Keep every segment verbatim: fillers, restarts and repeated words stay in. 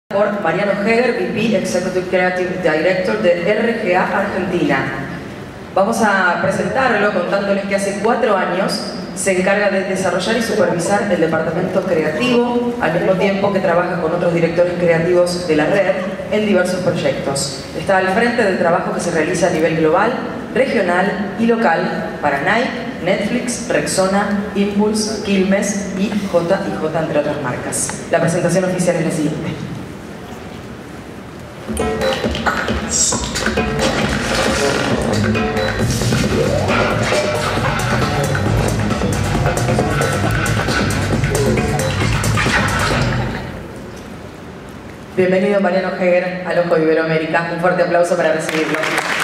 Por Mariano Heger, V P Executive Creative Director de R G A Argentina. Vamos a presentarlo contándoles que hace cuatro años se encarga de desarrollar y supervisar el departamento creativo, al mismo tiempo que trabaja con otros directores creativos de la red en diversos proyectos. Está al frente del trabajo que se realiza a nivel global, regional y local para Nike, Netflix, Rexona, Impulse, Quilmes y J y J, entre otras marcas. La presentación oficial es la siguiente. Bienvenido Mariano Heger al Ojo de Iberoamérica. Un fuerte aplauso para recibirlo.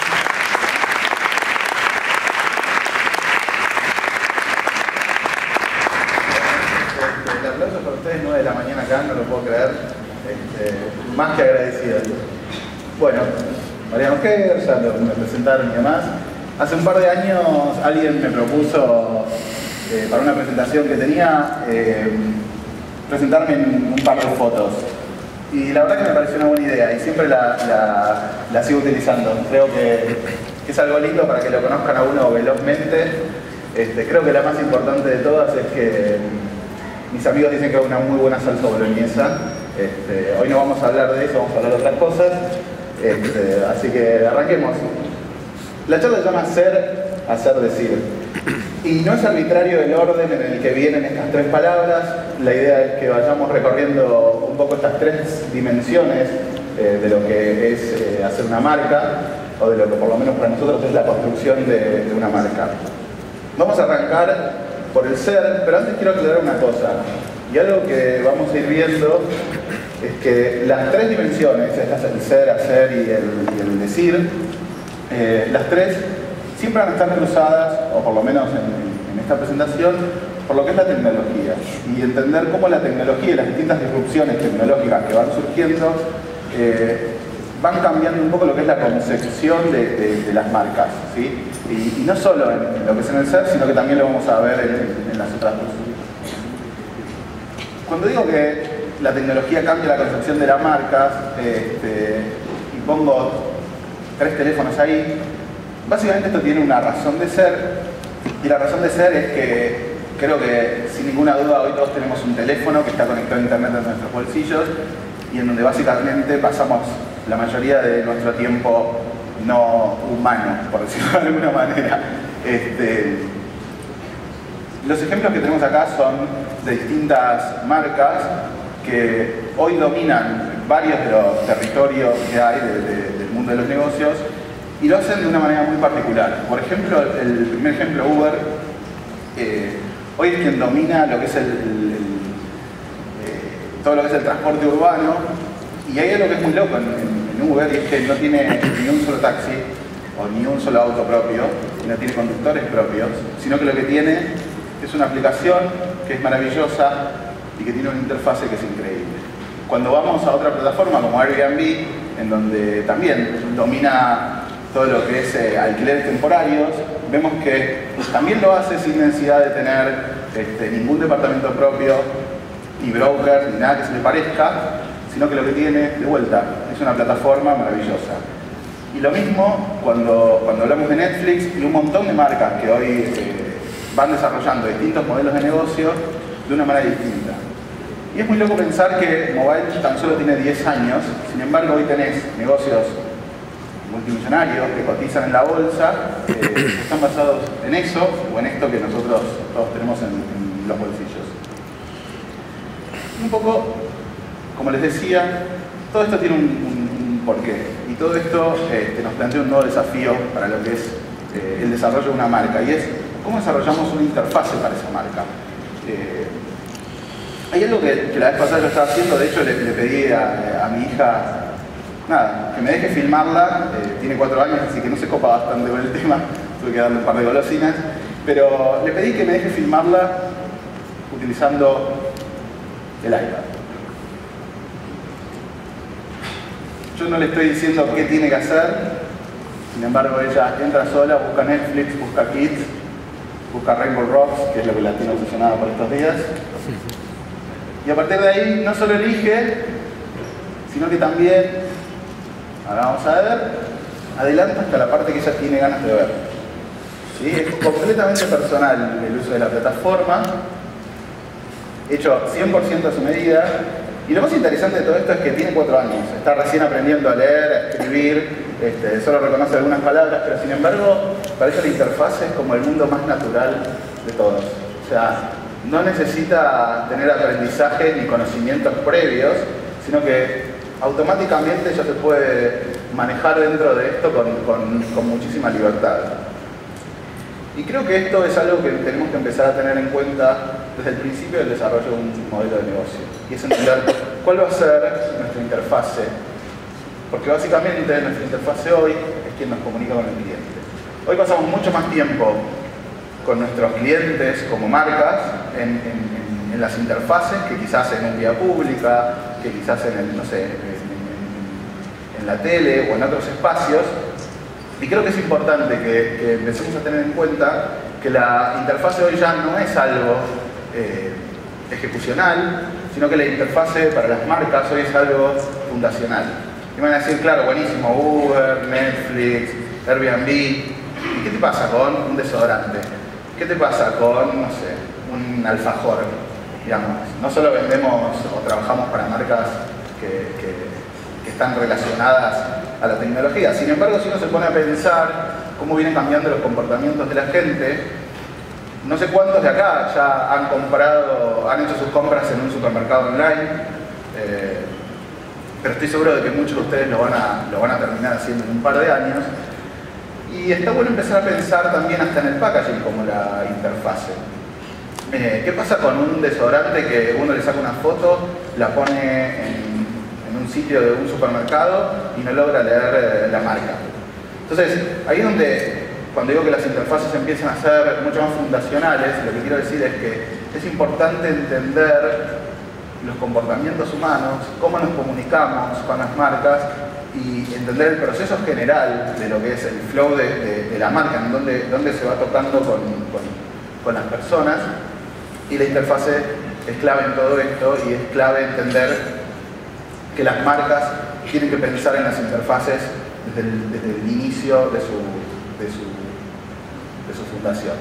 El aplauso para ustedes, nueve de la mañana acá, no lo puedo creer. Este, más que agradecido. Bueno, Mariano Heger, ya lo, me presentaron y demás. Hace un par de años alguien me propuso, eh, para una presentación que tenía, eh, presentarme en un par de fotos. Y la verdad que me pareció una buena idea y siempre la, la, la sigo utilizando. Creo que, que es algo lindo para que lo conozcan a uno velozmente. Este, creo que la más importante de todas es que mis amigos dicen que hago una muy buena salsa boloñesa. Este, hoy no vamos a hablar de eso, vamos a hablar de otras cosas. Este, así que arranquemos. La charla se llama Ser, Hacer, Decir. Y no es arbitrario el orden en el que vienen estas tres palabras. La idea es que vayamos recorriendo un poco estas tres dimensiones eh, de lo que es eh, hacer una marca, o de lo que por lo menos para nosotros es la construcción de, de una marca. Vamos a arrancar por el ser, pero antes quiero aclarar una cosa. Y algo que vamos a ir viendo es que las tres dimensiones, estas, el ser, hacer y el, y el decir, eh, las tres siempre van a estar cruzadas, o por lo menos en, en esta presentación, por lo que es la tecnología. Y entender cómo la tecnología y las distintas disrupciones tecnológicas que van surgiendo eh, van cambiando un poco lo que es la concepción de, de, de las marcas, ¿sí? Y, y no solo en, en lo que es en el ser, sino que también lo vamos a ver en, en las otras cosas. Cuando digo que la tecnología cambia la concepción de las marcas, este, y pongo tres teléfonos ahí, básicamente esto tiene una razón de ser, y la razón de ser es que creo que sin ninguna duda hoy todos tenemos un teléfono que está conectado a internet en nuestros bolsillos y en donde básicamente pasamos la mayoría de nuestro tiempo no humano, por decirlo de alguna manera. Este, los ejemplos que tenemos acá son de distintas marcas que hoy dominan varios de los territorios que hay de, de, del mundo de los negocios y lo hacen de una manera muy particular. Por ejemplo, el primer ejemplo, Uber, eh, hoy es quien domina lo que es el, el, el, eh, todo lo que es el transporte urbano, y hay algo que es muy loco en, en, en Uber, y es que no tiene ni un solo taxi o ni un solo auto propio, y no tiene conductores propios, sino que lo que tiene es una aplicación que es maravillosa y que tiene una interfase que es increíble. Cuando vamos a otra plataforma como Airbnb, en donde también domina todo lo que es eh, alquileres temporarios, vemos que también lo hace sin necesidad de tener este, ningún departamento propio, ni broker, ni nada que se le parezca, sino que lo que tiene, de vuelta, es una plataforma maravillosa. Y lo mismo cuando, cuando hablamos de Netflix y un montón de marcas que hoy eh, van desarrollando distintos modelos de negocio de una manera distinta. Y es muy loco pensar que mobile tan solo tiene diez años, sin embargo hoy tenés negocios multimillonarios que cotizan en la bolsa, eh, que están basados en eso o en esto que nosotros todos tenemos en, en los bolsillos. Un poco, como les decía, todo esto tiene un, un, un porqué y todo esto eh, nos plantea un nuevo desafío para lo que es eh, el desarrollo de una marca, y es cómo desarrollamos una interfase para esa marca. Eh, hay algo que, que la vez pasada yo estaba haciendo, de hecho le, le pedí a, a mi hija nada, que me deje filmarla, eh, tiene cuatro años, así que no se copa bastante con el tema, tuve que darle un par de golosinas, pero le pedí que me deje filmarla utilizando el iPad. Yo no le estoy diciendo qué tiene que hacer, sin embargo ella entra sola, busca Netflix, busca Kids, busca Rainbow Rocks, que es lo que la tiene obsesionada por estos días, y a partir de ahí no solo elige, sino que también, ahora vamos a ver, adelanta hasta la parte que ella tiene ganas de ver. ¿Sí? Es completamente personal el uso de la plataforma, hecho cien por ciento a su medida. Y lo más interesante de todo esto es que tiene cuatro años, está recién aprendiendo a leer, a escribir, este, solo reconoce algunas palabras, pero sin embargo parece la interfaz es como el mundo más natural de todos. O sea, no necesita tener aprendizaje ni conocimientos previos, sino que automáticamente ya se puede manejar dentro de esto con, con, con muchísima libertad. Y creo que esto es algo que tenemos que empezar a tener en cuenta desde el principio del desarrollo de un modelo de negocio. Y es entender cuál va a ser nuestra interfase. Porque básicamente nuestra interfase hoy es quien nos comunica con el cliente. Hoy pasamos mucho más tiempo con nuestros clientes como marcas en, en, en las interfaces que quizás en un vía pública, que quizás en, el, no sé, en, en, en la tele o en otros espacios. Y creo que es importante que, que empecemos a tener en cuenta que la interfase hoy ya no es algo eh, ejecucional, sino que la interfase para las marcas hoy es algo fundacional. Y van a decir, claro, buenísimo, Uber, Netflix, Airbnb. ¿Y qué te pasa con un desodorante? ¿Qué te pasa con, no sé, un alfajor? Digamos, no solo vendemos o trabajamos para marcas que, que, que están relacionadas a la tecnología. Sin embargo, si uno se pone a pensar cómo vienen cambiando los comportamientos de la gente, no sé cuántos de acá ya han comprado, han hecho sus compras en un supermercado online, eh, pero estoy seguro de que muchos de ustedes lo van, a, lo van a terminar haciendo en un par de años. Y está bueno empezar a pensar también hasta en el packaging como la interfase. Eh, ¿Qué pasa con un desodorante que uno le saca una foto, la pone en, en un sitio de un supermercado y no logra leer eh, la marca? Entonces, ahí es donde, cuando digo que las interfaces empiezan a ser mucho más fundacionales, lo que quiero decir es que es importante entender los comportamientos humanos, cómo nos comunicamos con las marcas y entender el proceso general de lo que es el flow de, de, de la marca, en donde, donde se va tocando con, con, con las personas. Y la interfase es clave en todo esto y es clave entender que las marcas tienen que pensar en las interfaces desde el, desde el inicio de su, de, su, de su fundación.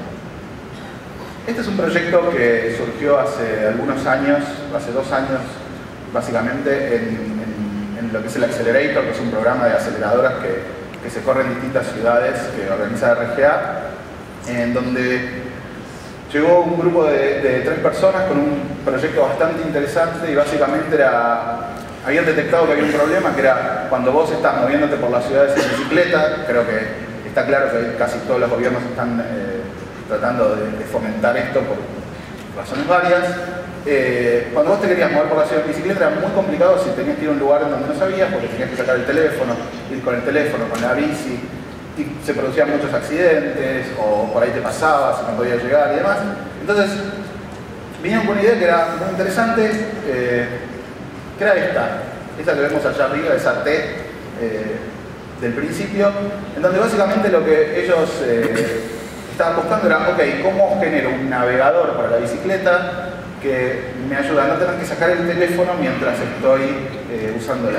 Este es un proyecto que surgió hace algunos años, hace dos años básicamente, en, en, en lo que es el Accelerator, que es un programa de aceleradoras que, que se corre en distintas ciudades que organiza R G A, en donde llegó un grupo de, de tres personas con un proyecto bastante interesante y básicamente era, habían detectado que había un problema, que era cuando vos estás moviéndote por las ciudades en bicicleta. Creo que está claro que casi todos los gobiernos están eh, tratando de, de fomentar esto por razones varias. Eh, cuando vos te querías mover por la ciudad en bicicleta era muy complicado si tenías que ir a un lugar donde no sabías, porque tenías que sacar el teléfono, ir con el teléfono, con la bici, y se producían muchos accidentes, o por ahí te pasabas y no podías llegar y demás. Entonces, vinieron con una idea que era muy interesante, eh, que era esta, esta que vemos allá arriba, esa T eh, del principio, en donde básicamente lo que ellos eh, estaban buscando era, ok, ¿cómo genero un navegador para la bicicleta que me ayuda a no tener que sacar el teléfono mientras estoy eh, usándola?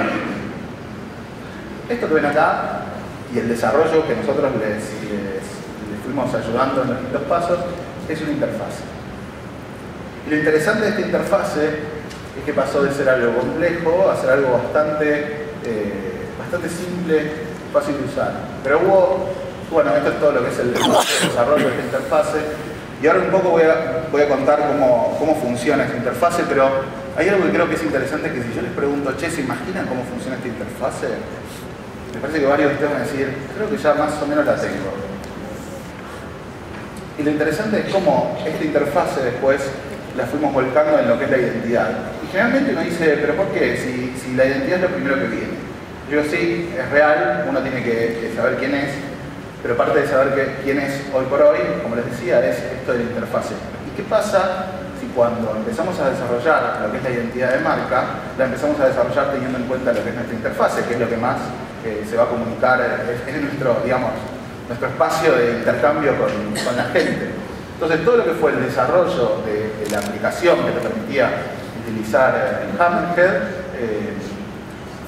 Esto que ven acá y el desarrollo que nosotros les, les, les fuimos ayudando en los distintos pasos es una interfase. Y lo interesante de esta interfase es que pasó de ser algo complejo a ser algo bastante, eh, bastante simple, fácil de usar. Pero hubo, bueno, esto es todo lo que es el desarrollo de esta interfase. Y ahora un poco voy a, voy a contar cómo, cómo funciona esta interfase, pero hay algo que creo que es interesante, que si yo les pregunto, che, ¿se imaginan cómo funciona esta interfase? Me parece que varios de ustedes van a decir, creo que ya más o menos la tengo. Y lo interesante es cómo esta interfase después la fuimos volcando en lo que es la identidad. Y generalmente uno dice, ¿pero por qué? Si, si la identidad es lo primero que viene. Yo digo, sí, es real, uno tiene que, que saber quién es, pero parte de saber que, quién es hoy por hoy, como les decía, es esto de la interfase. ¿Y qué pasa si cuando empezamos a desarrollar lo que es la identidad de marca, la empezamos a desarrollar teniendo en cuenta lo que es nuestra interfase, que es lo que más eh, se va a comunicar, es, es nuestro, digamos, nuestro espacio de intercambio con, con la gente? Entonces, todo lo que fue el desarrollo de, de la aplicación que te permitía utilizar el Hammerhead eh,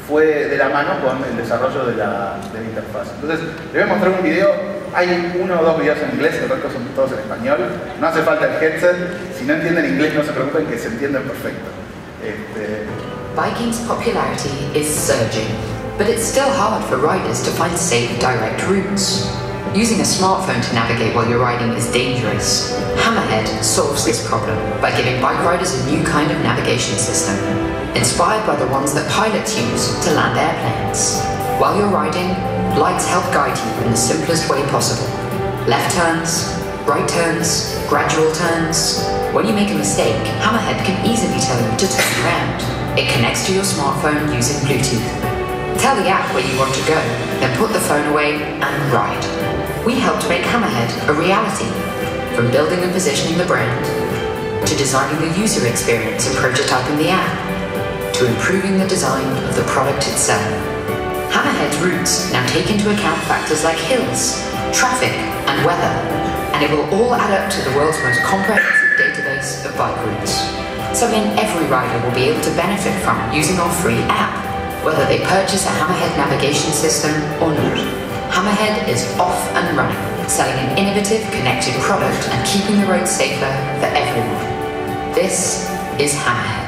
fue de la mano con el desarrollo de la, de la interfaz. Entonces, les voy a mostrar un video. Hay uno o dos videos en inglés, el resto son todos en español. No hace falta el headset. Si no entienden inglés, no se preocupen, que se entienden perfecto. Este... Biking's popularity is surging, but it's still hard for riders to find safe, direct routes. Using a smartphone to navigate while you're riding is dangerous. Hammerhead solves this problem by giving bike riders a new kind of navigation system, inspired by the ones that pilots use to land airplanes. While you're riding, lights help guide you in the simplest way possible. Left turns, right turns, gradual turns. When you make a mistake, Hammerhead can easily tell you to turn around. It connects to your smartphone using Bluetooth. Tell the app where you want to go, then put the phone away and ride. We helped make Hammerhead a reality, from building and positioning the brand, to designing the user experience and prototyping the app, to improving the design of the product itself. Hammerhead's routes now take into account factors like hills, traffic, and weather, and it will all add up to the world's most comprehensive database of bike routes. Something every rider will be able to benefit from using our free app, whether they purchase a Hammerhead navigation system or not. Hammerhead is off and running, selling an innovative, connected product and keeping the roads safer for everyone. This is Hammerhead.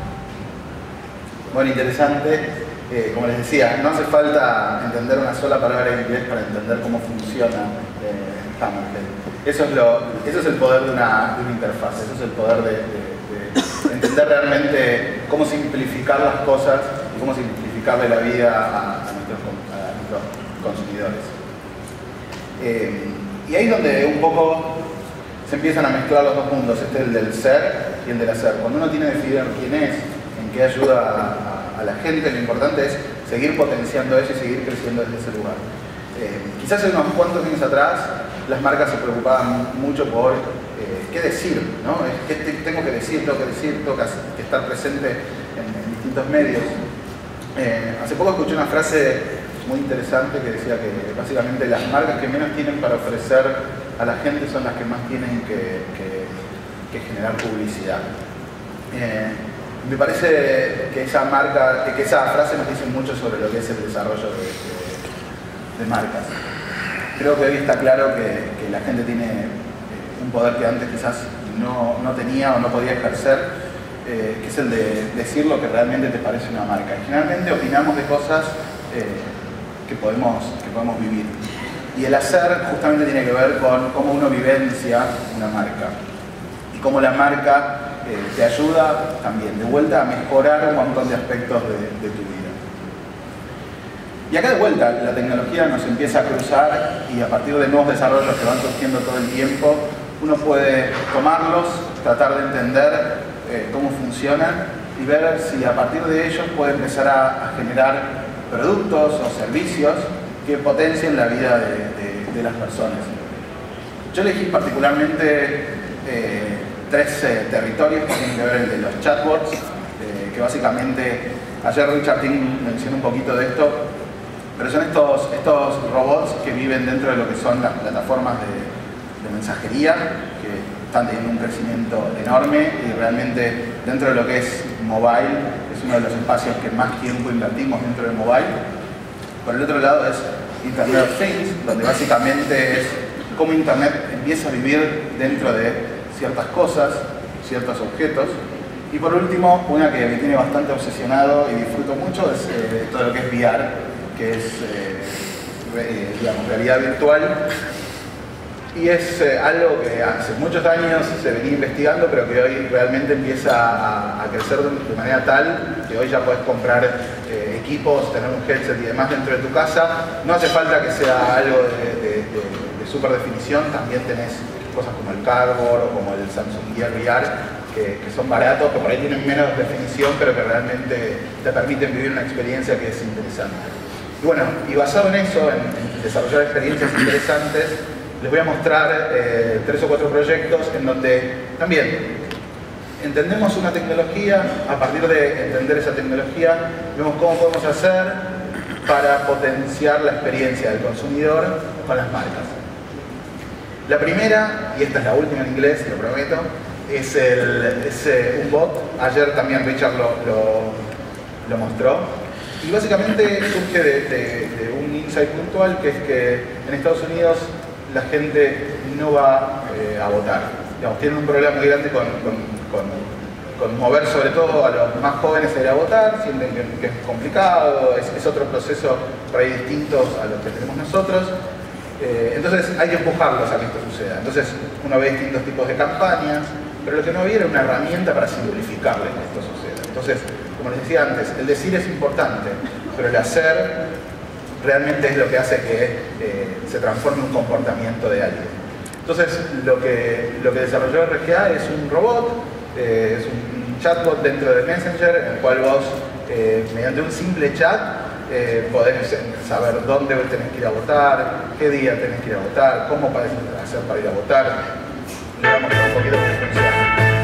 Bueno, interesante. Eh, como les decía, no hace falta entender una sola palabra en inglés para entender cómo funciona eh, Hammerhead. Eso es, lo, eso es el poder de una, de una interfaz, eso es el poder de, de, de entender realmente cómo simplificar las cosas y cómo simplificarle la vida a, a, nuestros, a nuestros consumidores. Eh, y ahí es donde un poco se empiezan a mezclar los dos mundos, este es el del ser y el del hacer. Cuando uno tiene decidido quién es, en qué ayuda a, a, a la gente, lo importante es seguir potenciando eso y seguir creciendo desde ese lugar. Eh, quizás hace unos cuantos años atrás las marcas se preocupaban mucho por eh, qué decir, ¿no? ¿Qué te, tengo que decir? Tengo que decir, tengo que estar presente en, en distintos medios. Eh, hace poco escuché una frase muy interesante que decía que básicamente las marcas que menos tienen para ofrecer a la gente son las que más tienen que, que, que generar publicidad. Eh, me parece que esa marca, que esa frase nos dice mucho sobre lo que es el desarrollo de, de, de marcas. Creo que hoy está claro que, que la gente tiene eh, un poder que antes quizás no, no tenía o no podía ejercer, eh, que es el de decir lo que realmente te parece una marca. Y generalmente opinamos de cosas eh, que, podemos, que podemos vivir. Y el hacer justamente tiene que ver con cómo uno vivencia una marca. Y cómo la marca eh, te ayuda también, de vuelta, a mejorar un montón de aspectos de, de tu vida. Y acá de vuelta, la tecnología nos empieza a cruzar y a partir de nuevos desarrollos que van surgiendo todo el tiempo, uno puede tomarlos, tratar de entender eh, cómo funcionan y ver si a partir de ellos puede empezar a, a generar productos o servicios que potencien la vida de, de, de las personas. Yo elegí particularmente eh, tres eh, territorios que tienen que ver el de los chatbots, eh, que básicamente, ayer Richard Ting mencionó un poquito de esto, pero son estos, estos robots que viven dentro de lo que son las plataformas de, de mensajería, que están teniendo un crecimiento enorme y realmente dentro de lo que es mobile, es uno de los espacios que más tiempo invertimos dentro de mobile. Por el otro lado es Internet of Things, donde básicamente es cómo Internet empieza a vivir dentro de ciertas cosas, ciertos objetos. Y por último, una que me tiene bastante obsesionado y disfruto mucho es eh, todo lo que es V R, que es eh, eh, digamos, realidad virtual. Y es eh, algo que hace muchos años se venía investigando, pero que hoy realmente empieza a, a crecer de, de manera tal que hoy ya puedes comprar eh, equipos, tener un headset y demás dentro de tu casa. No hace falta que sea algo de, de, de, de super definición, también tenés cosas como el Cardboard o como el Samsung Gear V R, que, que son baratos, que por ahí tienen menos definición, pero que realmente te permiten vivir una experiencia que es interesante. Y bueno, y basado en eso, en, en desarrollar experiencias interesantes, les voy a mostrar eh, tres o cuatro proyectos en donde también entendemos una tecnología, a partir de entender esa tecnología, vemos cómo podemos hacer para potenciar la experiencia del consumidor con las marcas. La primera, y esta es la última en inglés, lo prometo, es, el, es eh, un bot. Ayer también Richard lo, lo, lo mostró. Y básicamente surge de, de, de un insight puntual, que es que en Estados Unidos la gente no va eh, a votar. Digamos, tienen un problema muy grande con, con, con, con mover sobre todo a los más jóvenes a ir a votar, sienten que, que es complicado, es, es otro proceso por ahí distinto a los que tenemos nosotros. Eh, entonces hay que empujarlos a que esto suceda. Entonces uno ve distintos tipos de campañas, pero lo que no había era una herramienta para simplificarles que esto suceda. Entonces, como les decía antes, el decir es importante, pero el hacer realmente es lo que hace que eh, se transforme en un comportamiento de alguien. Entonces, lo que, lo que desarrolló R G A es un robot, eh, es un chatbot dentro de Messenger, en el cual vos, eh, mediante un simple chat, eh, podés saber dónde tenés que ir a votar, qué día tenés que ir a votar, cómo podés hacer para ir a votar. Le vamos a mostrar un poquito cómo funciona.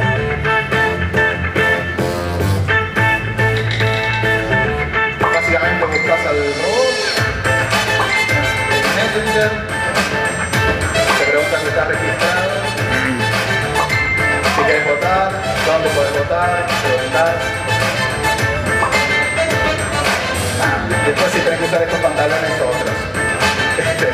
Básicamente buscas al robot, Messenger, te preguntas si estás registrado, si querés votar, dónde podés votar, preguntás. Ah, después si tenés que usar estos pantalones o otros. Este,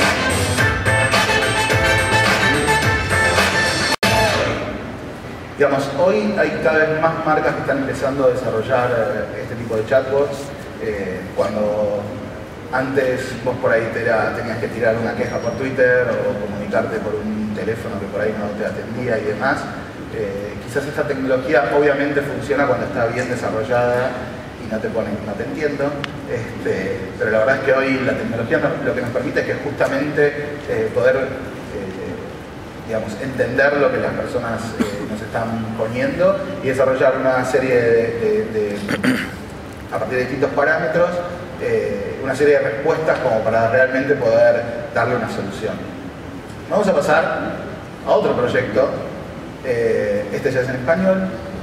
digamos, hoy hay cada vez más marcas que están empezando a desarrollar eh, este tipo de chatbots. Eh, cuando antes vos por ahí te era, tenías que tirar una queja por Twitter o comunicarte por un teléfono que por ahí no te atendía y demás, eh, quizás esta tecnología obviamente funciona cuando está bien desarrollada y no te ponen, no te entiendo, este, pero la verdad es que hoy la tecnología nos, lo que nos permite es que justamente eh, poder eh, digamos, entender lo que las personas eh, nos están poniendo y desarrollar una serie de, de, de a partir de distintos parámetros, eh, una serie de respuestas como para realmente poder darle una solución. Vamos a pasar a otro proyecto, eh, este ya es en español,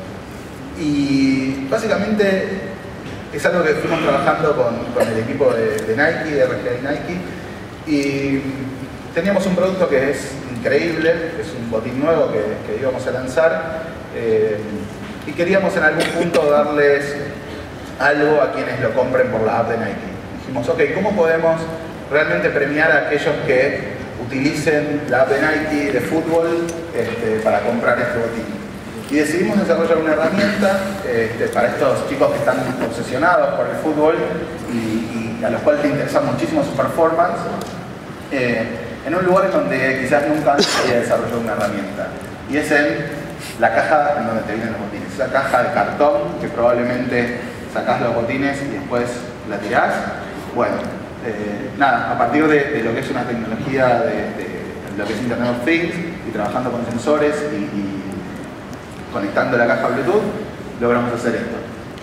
y básicamente es algo que fuimos trabajando con, con el equipo de, de Nike, de R G A y Nike, y teníamos un producto que es increíble, es un botín nuevo que, que íbamos a lanzar, eh, y queríamos en algún punto darles algo a quienes lo compren por la app de Nike. Dijimos, ok, ¿cómo podemos realmente premiar a aquellos que utilicen la app de Nike de fútbol este, para comprar este botín? Y decidimos desarrollar una herramienta este, para estos chicos que están obsesionados por el fútbol y, y a los cuales les interesa muchísimo su performance, eh, en un lugar en donde quizás nunca antes se había desarrollado una herramienta. Y es en la caja en donde te vienen los botines. Esa caja de cartón que probablemente sacás los botines y después la tirás. Bueno, eh, nada, a partir de, de lo que es una tecnología de, de lo que es Internet of Things y trabajando con sensores y, y conectando la caja Bluetooth, logramos hacer esto.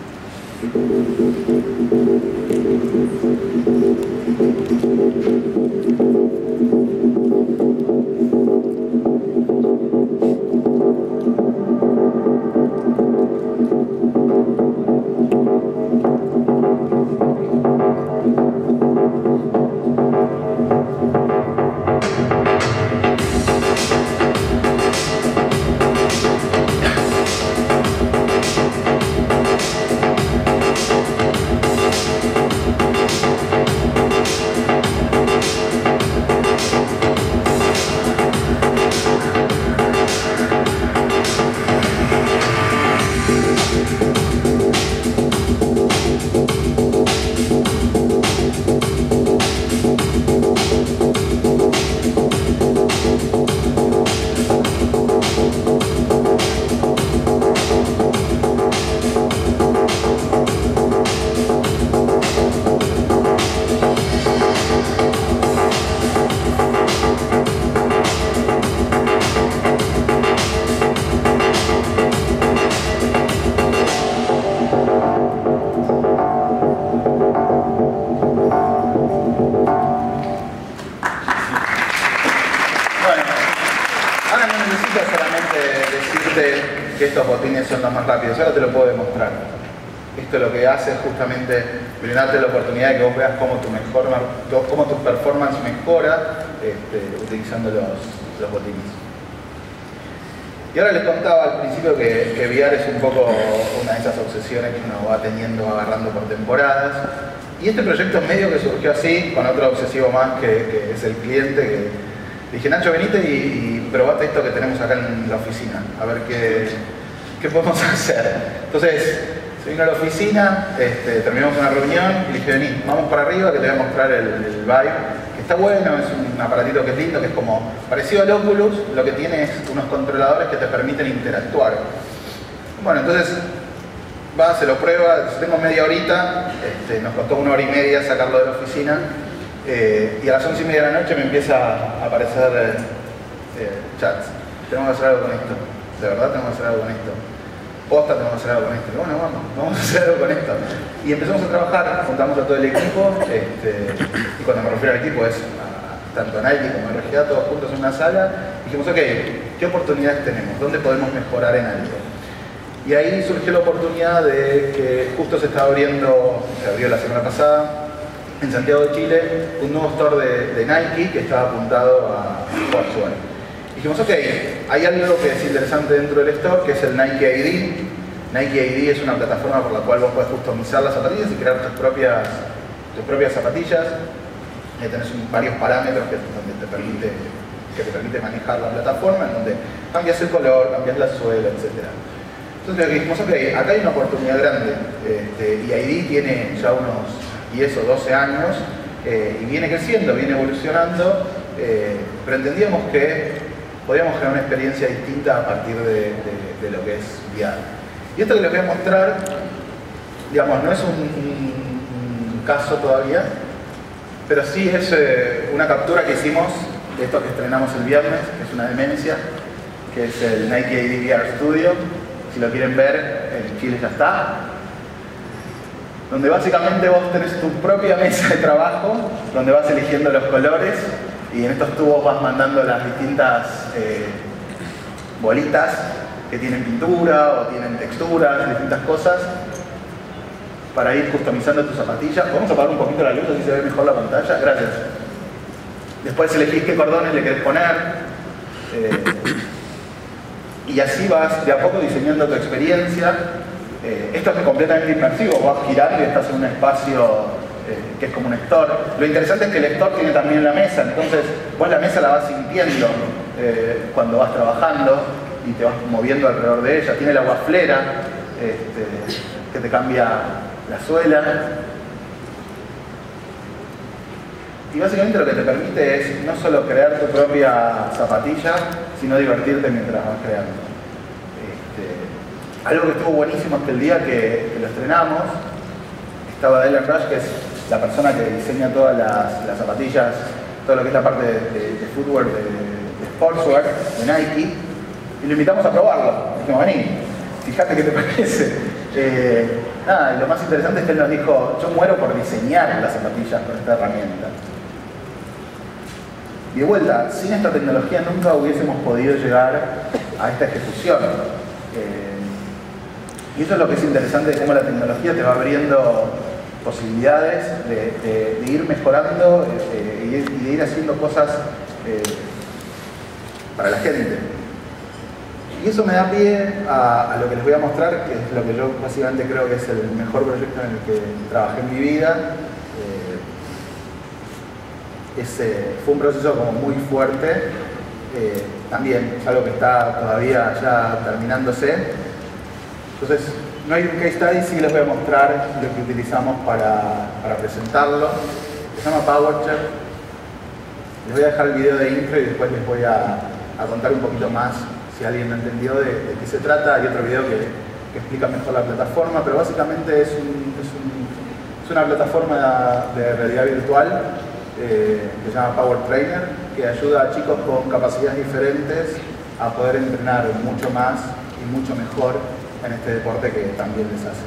Estos botines son los más rápidos, ahora te lo puedo demostrar. Esto lo que hace es justamente brindarte la oportunidad de que vos veas cómo tu, mejor, cómo tu performance mejora este, utilizando los, los botines. Y ahora les contaba al principio que, que V R es un poco una de esas obsesiones que uno va teniendo, agarrando por temporadas. Y este proyecto es medio que surgió así, con otro obsesivo más que, que es el cliente, que dije, Nacho, venite y, y probate esto que tenemos acá en la oficina, a ver qué, qué podemos hacer. Entonces, se vino a la oficina, este, terminamos una reunión y le dije, vení, vamos para arriba que te voy a mostrar el, el Vive, que está bueno, es un aparatito que es lindo, que es como parecido al Oculus, lo que tiene es unos controladores que te permiten interactuar. Bueno, entonces va, se lo prueba, tengo media horita, este, nos costó una hora y media sacarlo de la oficina, eh, y a las once y media de la noche me empieza a aparecer eh, eh, chats. Tenemos que hacer algo con esto, de verdad tenemos que hacer algo con esto. Posta, tenemos que hacer algo con esto. Bueno, vamos, vamos a hacer algo con esto. Y empezamos a trabajar, juntamos a todo el equipo, este, y cuando me refiero al equipo es a, tanto a Nike como a R G A, todos juntos en una sala, dijimos, ok, ¿qué oportunidades tenemos? ¿Dónde podemos mejorar en algo? Y ahí surgió la oportunidad de que justo se estaba abriendo, se abrió la semana pasada, en Santiago de Chile, un nuevo store de, de Nike que estaba apuntado a Sportswear. Dijimos, ok, hay algo que es interesante dentro del store, que es el Nike I D. Nike I D es una plataforma por la cual vos podés customizar las zapatillas y crear tus propias, tus propias zapatillas. Eh, tenés un, varios parámetros que, donde te permite, que te permite manejar la plataforma, en donde cambias el color, cambias la suela, etcétera. Entonces dijimos, ok, acá hay una oportunidad grande, este, y I D tiene ya unos diez o doce años, eh, y viene creciendo, viene evolucionando, eh, pero entendíamos que podíamos crear una experiencia distinta a partir de, de, de lo que es V R. Y esto que les voy a mostrar, digamos, no es un, un, un caso todavía, pero sí es eh, una captura que hicimos de esto que estrenamos el viernes, que es una demencia, que es el Nike I D V R Studio. Si lo quieren ver, en Chile ya está. Donde básicamente vos tenés tu propia mesa de trabajo, donde vas eligiendo los colores y en estos tubos vas mandando las distintas eh, bolitas que tienen pintura o tienen texturas, distintas cosas, para ir customizando tus zapatillas. Vamos a apagar un poquito la luz, así se ve mejor la pantalla. Gracias. Después elegís qué cordones le querés poner. Eh, y así vas de a poco diseñando tu experiencia. Eh, esto es completamente inmersivo, vas girando y estás en un espacio eh, que es como un store. Lo interesante es que el store tiene también la mesa, entonces vos la mesa la vas sintiendo eh, cuando vas trabajando y te vas moviendo alrededor de ella. Tiene la waflera este, que te cambia la suela. Y básicamente lo que te permite es no solo crear tu propia zapatilla, sino divertirte mientras vas creando. Este, algo que estuvo buenísimo es que el día que, que lo estrenamos, estaba Dylan Rush, que es la persona que diseña todas las, las zapatillas, todo lo que es la parte de, de, de footwear, de, de sportswear, de Nike, y lo invitamos a probarlo. Dijimos, vení, fíjate qué te parece. Eh, nada, y lo más interesante es que él nos dijo, yo muero por diseñar las zapatillas con esta herramienta. Y de vuelta, sin esta tecnología nunca hubiésemos podido llegar a esta ejecución. Eh, y eso es lo que es interesante de cómo la tecnología te va abriendo posibilidades de, de, de ir mejorando eh, y, y de ir haciendo cosas eh, para la gente. Y eso me da pie a, a lo que les voy a mostrar, que es lo que yo básicamente creo que es el mejor proyecto en el que trabajé en mi vida. Ese fue un proceso como muy fuerte, eh, también es algo que está todavía ya terminándose. Entonces, no hay un case study, sí les voy a mostrar lo que utilizamos para, para presentarlo. Se llama PowerChef. Les voy a dejar el video de intro y después les voy a, a contar un poquito más, si alguien no entendió de, de qué se trata. Hay otro video que, que explica mejor la plataforma, pero básicamente es, un, es, un, es una plataforma de realidad virtual Eh, que se llama Power Trainer, que ayuda a chicos con capacidades diferentes a poder entrenar mucho más y mucho mejor en este deporte que también les hace.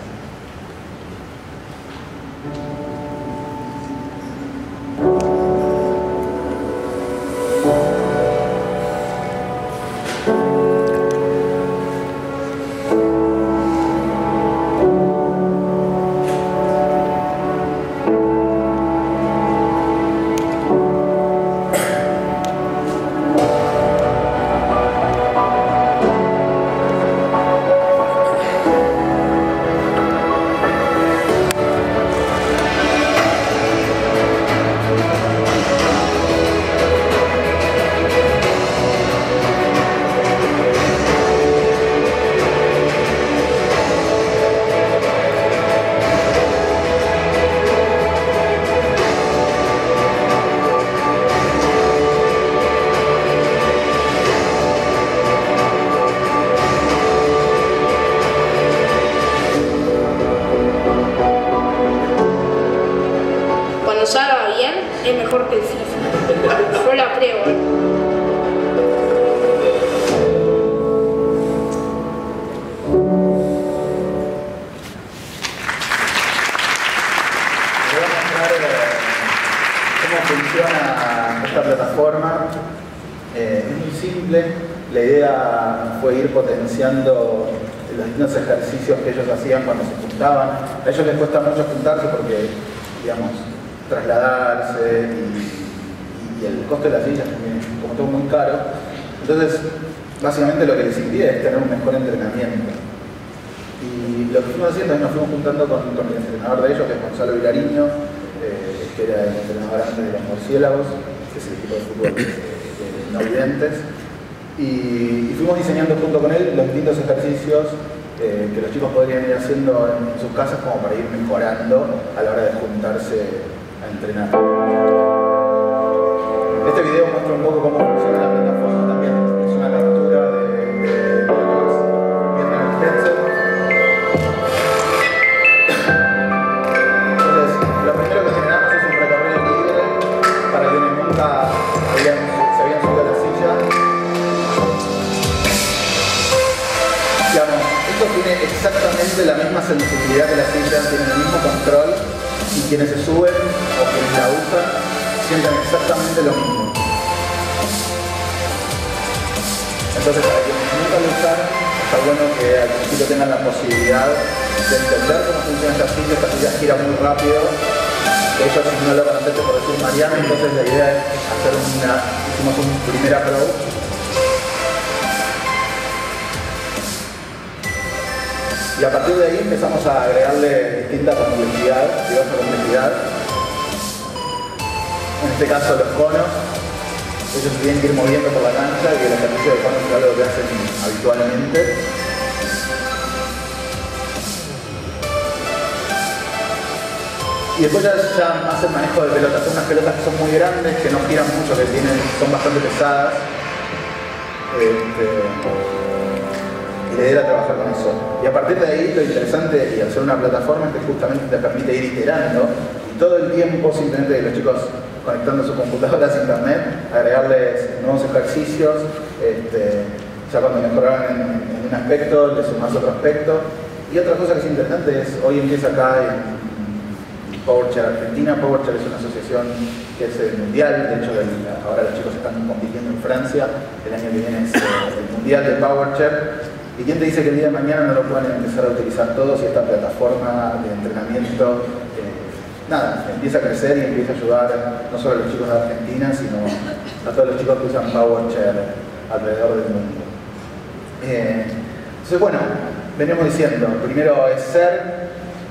simple. La idea fue ir potenciando los distintos ejercicios que ellos hacían cuando se juntaban. A ellos les cuesta mucho juntarse porque, digamos, trasladarse y, y el costo de las sillas también es como todo muy caro. Entonces, básicamente lo que les impide es tener un mejor entrenamiento. Y lo que fuimos haciendo es nos fuimos juntando con, con el entrenador de ellos, que es Gonzalo Vilariño, eh, que era el entrenador antes de los Murciélagos, que es el equipo de fútbol de, de no videntes. Y, y fuimos diseñando junto con él los distintos ejercicios eh, que los chicos podrían ir haciendo en, en sus casas como para ir mejorando a la hora de juntarse a entrenar. Este video muestra un poco cómo funciona la plataforma también. Es una captura de, de, de lo que vas viendo en el headset. Entonces, lo primero que generamos es un recorrido libre para quienes nunca habían, se habían subido a la silla. Digamos, esto tiene exactamente la misma sensibilidad que la silla, tiene el mismo control y quienes se suben o quienes la usan sienten exactamente lo mismo. Entonces, para quienes nunca lo usan, está bueno que al principio tengan la posibilidad de entender cómo funciona esta silla. Esta silla gira muy rápido. De hecho, si no lo conociste por decir Mariano, entonces la idea es hacer una, hicimos un primer approach. Y a partir de ahí empezamos a agregarle distinta complejidad, diversa complejidad. En este caso los conos, ellos se tienen que ir moviendo por la cancha y el ejercicio de conos es algo que hacen habitualmente. Y después ya, ya hacen manejo de pelotas, son unas pelotas que son muy grandes, que no giran mucho, que tienen, son bastante pesadas. Este, y la idea era trabajar con eso. Y a partir de ahí lo interesante y hacer una plataforma es que justamente te permite ir iterando y todo el tiempo simplemente los chicos conectando sus computadoras a internet, agregarles nuevos ejercicios, este, ya cuando mejoraban en, en un aspecto, le sumás otro aspecto. Y otra cosa que es interesante es, hoy empieza acá en PowerChair Argentina. PowerChair es una asociación que es el mundial, de hecho el, ahora los chicos están compitiendo en Francia, el año que viene es el mundial de PowerChair. ¿Y quién te dice que el día de mañana no lo pueden empezar a utilizar todos y esta plataforma de entrenamiento eh, nada, empieza a crecer y empieza a ayudar no solo a los chicos de Argentina, sino a todos los chicos que usan PowerChair alrededor del mundo? Eh, entonces, bueno, venimos diciendo, primero es ser,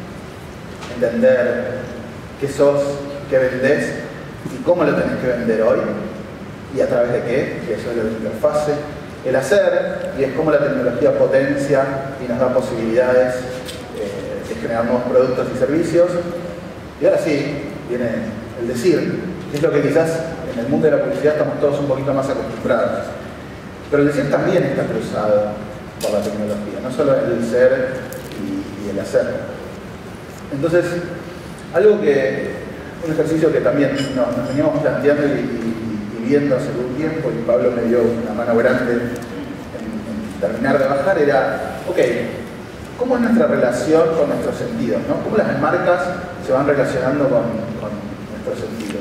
entender qué sos, qué vendés y cómo lo tenés que vender hoy y a través de qué, que eso es la interfase. El hacer, y es cómo la tecnología potencia y nos da posibilidades eh, de generar nuevos productos y servicios. Y ahora sí, viene el decir, que es lo que quizás en el mundo de la publicidad estamos todos un poquito más acostumbrados. Pero el decir también está cruzado por la tecnología, no solo el ser y, y el hacer. Entonces, algo que, un ejercicio que también nos, nos veníamos planteando y, y, y viendo hace algún tiempo, y Pablo me dio una mano grande en, en terminar de bajar, era, ok, ¿cómo es nuestra relación con nuestros sentidos? ¿No? ¿Cómo las marcas se van relacionando con, con nuestros sentidos?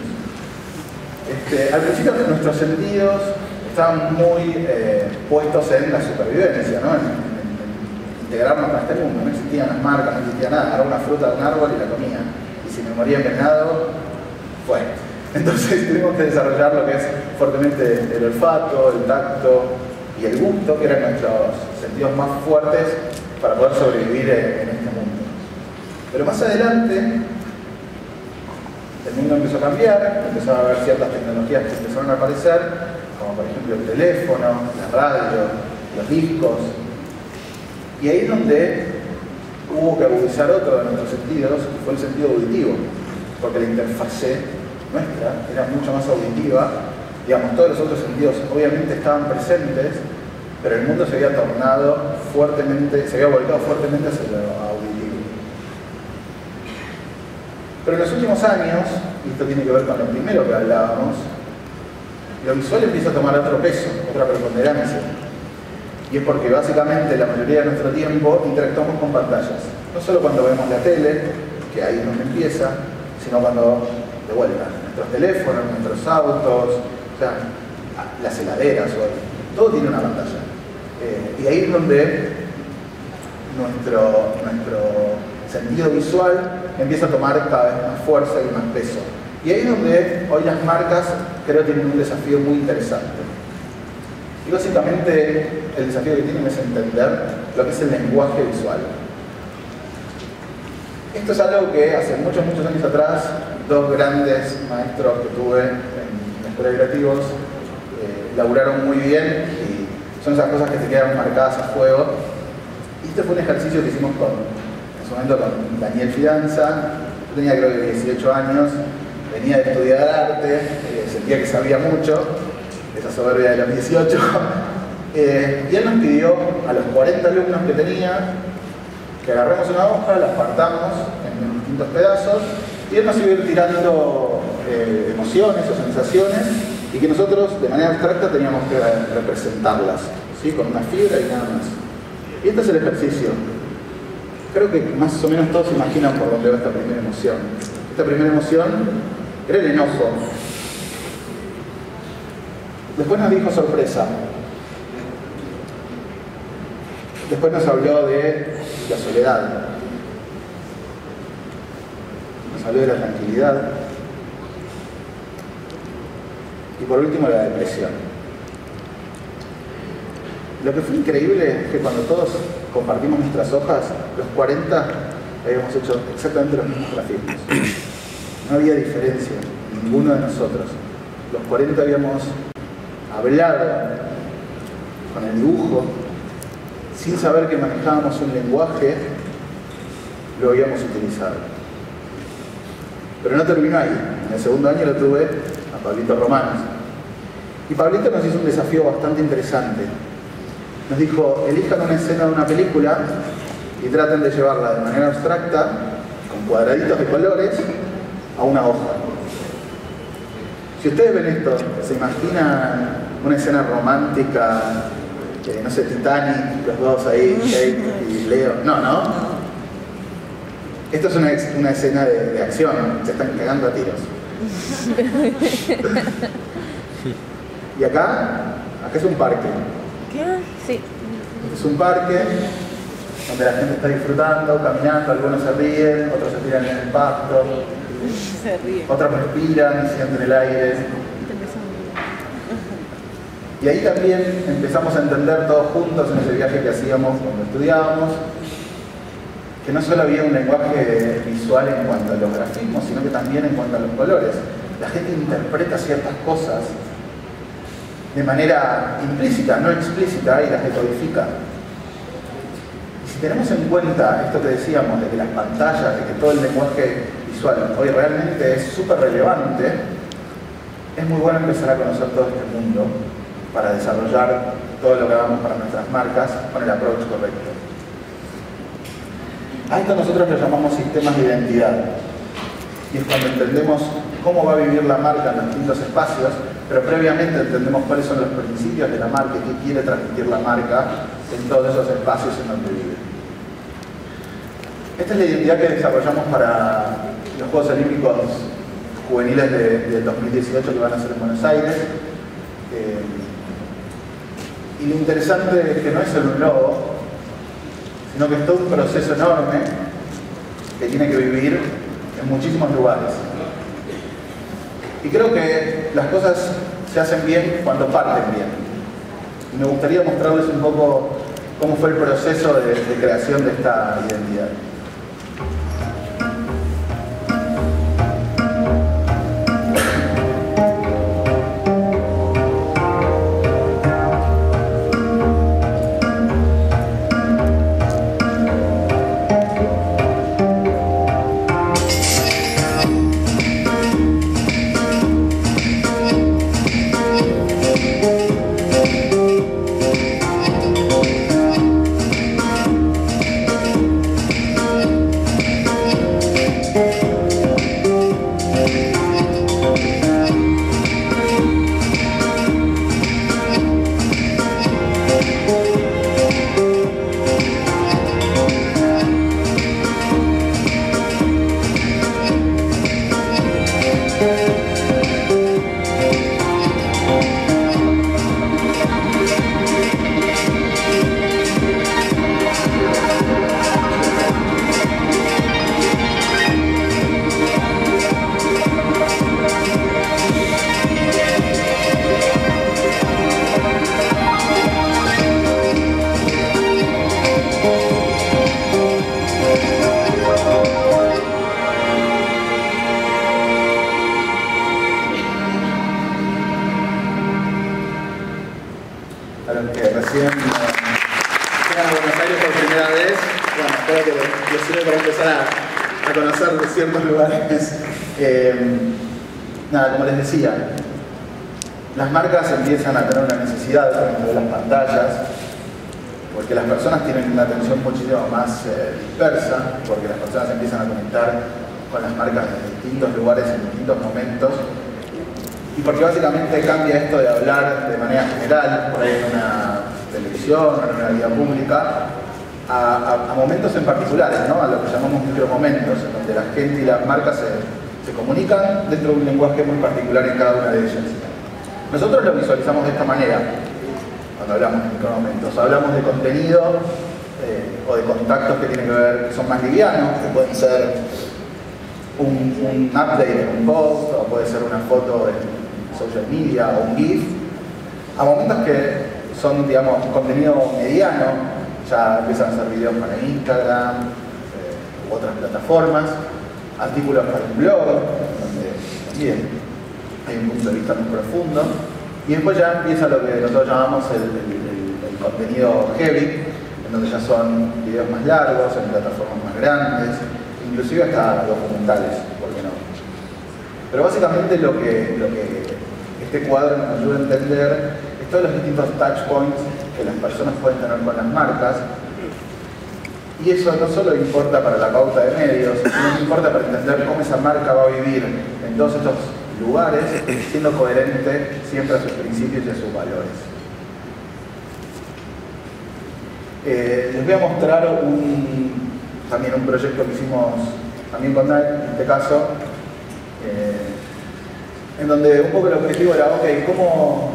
Este, al principio nuestros sentidos estaban muy eh, puestos en la supervivencia, ¿no? En, en, en integrarnos a este mundo. No existían las marcas, no existía nada. Agarraba una fruta de un árbol y la comía. Y si me moría envenenado, fue. Entonces tuvimos que desarrollar lo que es fuertemente el olfato, el tacto y el gusto, que eran nuestros sentidos más fuertes para poder sobrevivir en este mundo. Pero más adelante, el mundo empezó a cambiar, empezó a haber ciertas tecnologías que empezaron a aparecer, como por ejemplo el teléfono, la radio, los discos. Y ahí es donde hubo que agudizar otro de nuestros sentidos, que fue el sentido auditivo, porque la interfase nuestra era mucho más auditiva. Digamos, todos los otros sentidos obviamente estaban presentes, pero el mundo se había tornado fuertemente, se había volcado fuertemente hacia lo auditivo. Pero en los últimos años, y esto tiene que ver con lo primero que hablábamos, lo visual empieza a tomar otro peso, otra preponderancia. Y es porque básicamente la mayoría de nuestro tiempo interactuamos con pantallas. No solo cuando vemos la tele, que ahí nos empieza, sino cuando, de vuelta, nuestros teléfonos, nuestros autos, o sea, las heladeras hoy. todo tiene una pantalla. Eh, y ahí es donde nuestro, nuestro sentido visual empieza a tomar cada vez más fuerza y más peso. Y ahí es donde hoy las marcas creo tienen un desafío muy interesante. Y básicamente el desafío que tienen es entender lo que es el lenguaje visual. Esto es algo que hace muchos, muchos años atrás, dos grandes maestros que tuve en la Escuela de Creativos eh, laburaron muy bien y son esas cosas que te quedan marcadas a fuego. Y este fue un ejercicio que hicimos con, en su momento con Daniel Fidanza. Yo tenía creo que dieciocho años, venía de estudiar arte, eh, sentía que sabía mucho, esa soberbia de los dieciocho. Eh, y él nos pidió a los cuarenta alumnos que tenía que agarremos una hoja, la partamos en distintos pedazos y él nos iba a ir tirando eh, emociones o sensaciones y que nosotros de manera abstracta teníamos que representarlas, ¿sí? Con una fibra y nada más. Y este es el ejercicio. Creo que más o menos todos se imaginan por dónde va esta primera emoción. Esta primera emoción era el enojo. Después nos dijo sorpresa. Después nos habló de la soledad. Nos habló de la tranquilidad. Y por último, la depresión. Lo que fue increíble es que cuando todos compartimos nuestras hojas, los cuarenta habíamos hecho exactamente los mismos grafismos. No había diferencia, ninguno de nosotros. Los cuarenta habíamos hablado con el dibujo, sin saber que manejábamos un lenguaje, lo habíamos utilizado. Pero no terminó ahí. En el segundo año lo tuve a Pablito Romanos. Y Pablito nos hizo un desafío bastante interesante. Nos dijo, elijan una escena de una película y traten de llevarla de manera abstracta, con cuadraditos de colores, a una hoja. Si ustedes ven esto, ¿se imaginan una escena romántica? Eh, no sé, Titanic, los dos ahí, Kate y Leo. No, no. Esto es una, una escena de, de acción, se están cagando a tiros. Y acá, acá es un parque. ¿Qué? Sí. Es un parque donde la gente está disfrutando, caminando, algunos se ríen, otros se tiran en el pasto, Se ríen. otros respiran y sienten el aire. Y ahí también empezamos a entender todos juntos en ese viaje que hacíamos cuando estudiábamos, que no solo había un lenguaje visual en cuanto a los grafismos, sino que también en cuanto a los colores. La gente interpreta ciertas cosas de manera implícita, no explícita, y las decodifica. Y si tenemos en cuenta esto que decíamos, de que las pantallas, de que todo el lenguaje visual hoy realmente es súper relevante, es muy bueno empezar a conocer todo este mundo para desarrollar todo lo que hagamos para nuestras marcas con el approach correcto. A esto nosotros lo llamamos sistemas de identidad. Y es cuando entendemos cómo va a vivir la marca en los distintos espacios, pero previamente entendemos cuáles son los principios de la marca y qué quiere transmitir la marca en todos esos espacios en donde vive. Esta es la identidad que desarrollamos para los Juegos Olímpicos Juveniles de, del dos mil dieciocho que van a ser en Buenos Aires. Eh, y lo interesante es que no es solo un logo, sino que es todo un proceso enorme que tiene que vivir en muchísimos lugares. Y creo que las cosas se hacen bien cuando parten bien. Y me gustaría mostrarles un poco cómo fue el proceso de, de creación de esta identidad. a los que recién llegan a Buenos Aires por primera vez. Bueno, espero que les sirva para empezar a, a conocer ciertos lugares. Eh, nada, como les decía, las marcas empiezan a tener una necesidad, por ejemplo, de las pantallas, porque las personas tienen una atención muchísimo más eh, dispersa, porque las personas empiezan a conectar con las marcas en distintos lugares, en distintos momentos, y porque básicamente cambia esto de hablar de manera general, por ahí en una televisión, en una vida pública, a, a, a momentos en particulares, ¿no? A lo que llamamos micromomentos, en donde la gente y las marcas se, se comunican dentro de un lenguaje muy particular en cada una de ellas. Nosotros lo visualizamos de esta manera cuando hablamos de micromomentos. Hablamos de contenido eh, o de contactos que tienen que ver, que son más livianos, que pueden ser un, un update de un post, o puede ser una foto en social media o un GIF, a momentos que son, digamos, contenido mediano, ya empiezan a hacer videos para Instagram eh, u otras plataformas, artículos para un blog, donde también hay un punto de vista muy profundo, y después ya empieza lo que nosotros llamamos el, el, el, el contenido heavy, en donde ya son videos más largos, en plataformas más grandes, inclusive hasta documentales, ¿por qué no? Pero básicamente lo que, lo que este cuadro nos ayuda a entender es todos los distintos touch points que las personas pueden tener con las marcas, y eso no solo importa para la pauta de medios, sino que importa para entender cómo esa marca va a vivir en todos estos lugares, siendo coherente siempre a sus principios y a sus valores. Eh, les voy a mostrar un, también un proyecto que hicimos también con Nike, en este caso, eh, en donde un poco el objetivo era, ok, ¿cómo,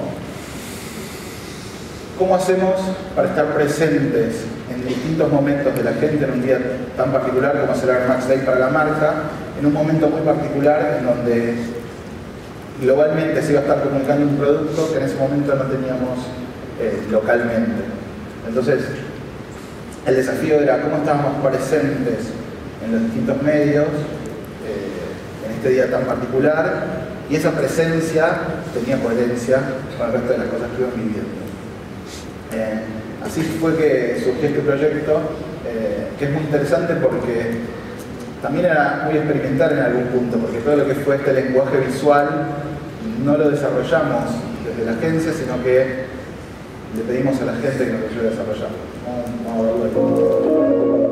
¿cómo hacemos para estar presentes en distintos momentos de la gente en un día tan particular como será el Max Day para la marca, en un momento muy particular en donde globalmente se iba a estar comunicando un producto que en ese momento no teníamos eh, localmente. Entonces, el desafío era cómo estábamos presentes en los distintos medios eh, en este día tan particular, y esa presencia tenía coherencia con el resto de las cosas que iban viviendo. Eh, así fue que surgió este proyecto, eh, que es muy interesante porque también era muy experimental en algún punto, porque todo lo que fue este lenguaje visual no lo desarrollamos desde la agencia, sino que le pedimos a la gente que nos ayude a desarrollarlo. Vamos a verlo.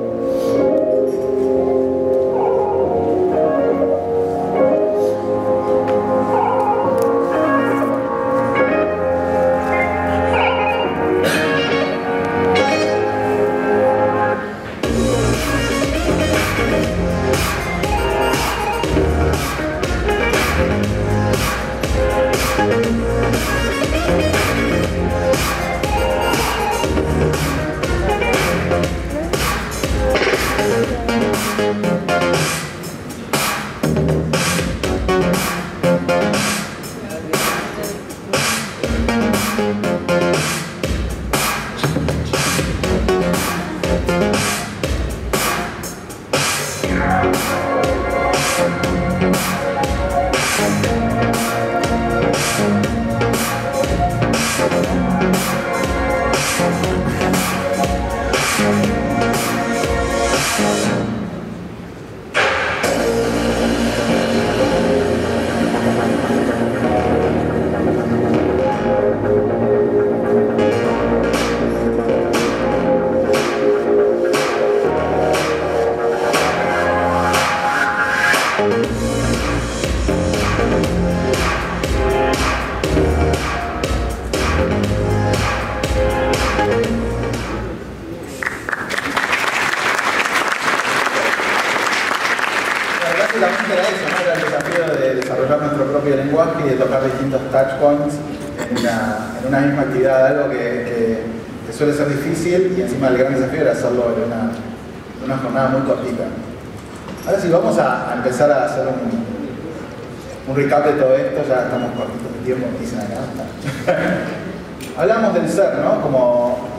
Básicamente era eso, ¿no? Era el desafío de desarrollar nuestro propio lenguaje y de tocar distintos touch points en una, en una misma actividad, algo que, que, que suele ser difícil, y encima el gran desafío era hacerlo en una, en una jornada muy cortita. Ahora sí, vamos a, a empezar a hacer un, un recap de todo esto, ya estamos cortitos de tiempo, me dicen acá. Hablamos del ser, ¿no? Como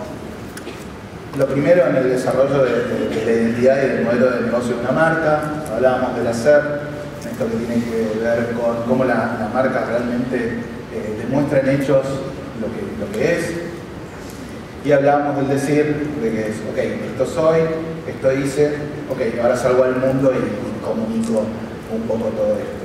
lo primero en el desarrollo de, de, de la identidad y del modelo de negocio de una marca. Hablábamos del hacer, esto que tiene que ver con cómo la, la marca realmente eh, demuestra en hechos lo que, lo que es. y hablábamos del decir, de que es, ok, esto soy, esto hice, ok, ahora salgo al mundo y, y comunico un poco todo esto.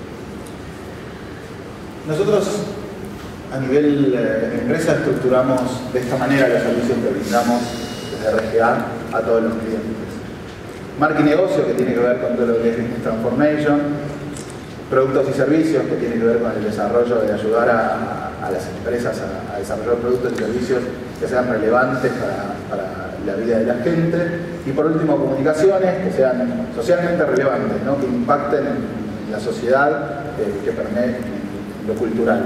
Nosotros a nivel eh, empresa estructuramos de esta manera los servicios que brindamos desde R G A a todos los clientes. Marca y negocio, que tiene que ver con todo lo que es Business Transformation, productos y servicios, que tiene que ver con el desarrollo de ayudar a, a las empresas a, a desarrollar productos y servicios que sean relevantes para, para la vida de la gente. Y por último, comunicaciones que sean socialmente relevantes, ¿no? Que impacten en la sociedad, eh, que permeen en lo cultural.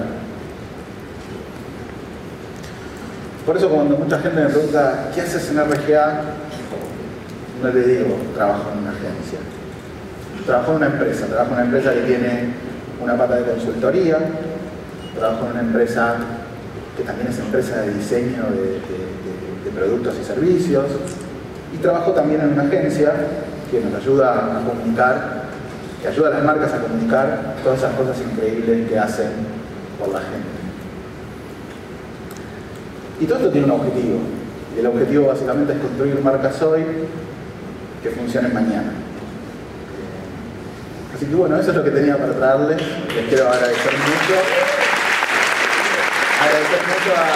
Por eso cuando mucha gente me pregunta ¿qué haces en R G A? No le digo trabajo en una agencia. Trabajo en una empresa, trabajo en una empresa que tiene una pata de consultoría, trabajo en una empresa que también es empresa de diseño de, de, de, de productos y servicios, y trabajo también en una agencia que nos ayuda a comunicar, que ayuda a las marcas a comunicar todas esas cosas increíbles que hacen por la gente. Y todo esto tiene un objetivo, y el objetivo básicamente es construir marcas hoy que funcionen mañana. Así que bueno, eso es lo que tenía para traerles. Les quiero agradecer mucho. Agradecer mucho a,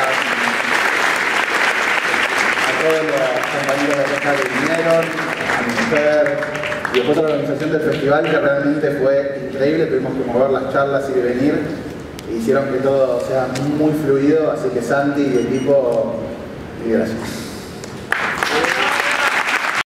a todos los compañeros de acá que vinieron, a mi mujer, y después a la organización del festival, que realmente fue increíble. Tuvimos que mover las charlas y venir, e hicieron que todo sea muy fluido. Así que Santi y equipo, mil gracias.